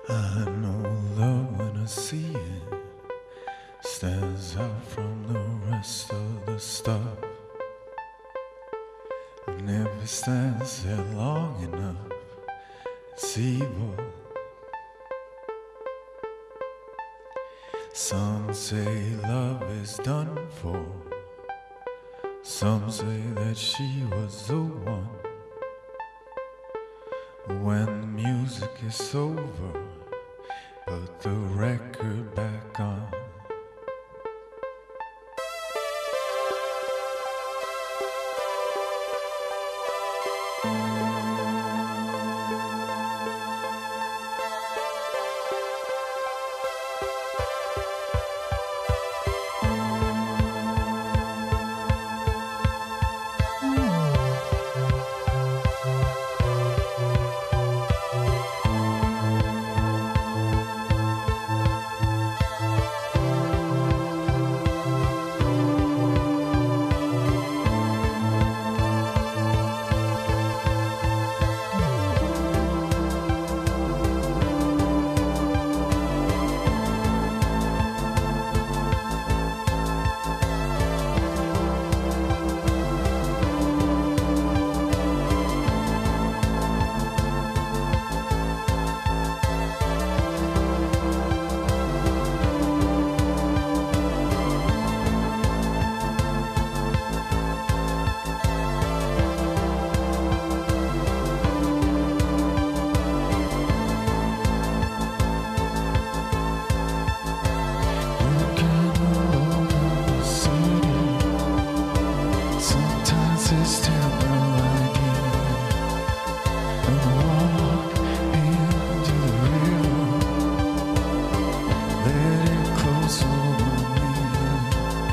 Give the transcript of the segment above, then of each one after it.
I know love when I see it stands out from the rest of the stuff. And if it stands there long enough, it's evil. Some say love is done for. Some say that she was the one. When the music is over, put the record back on.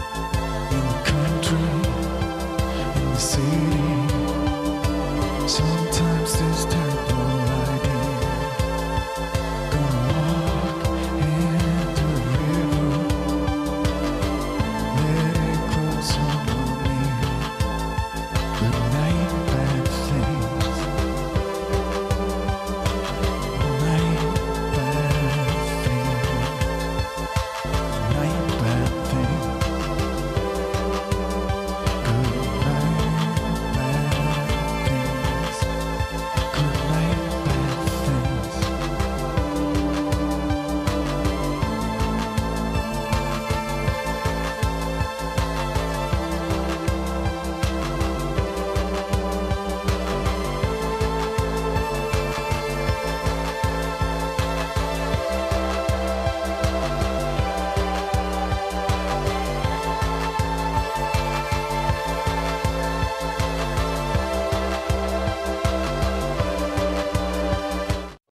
So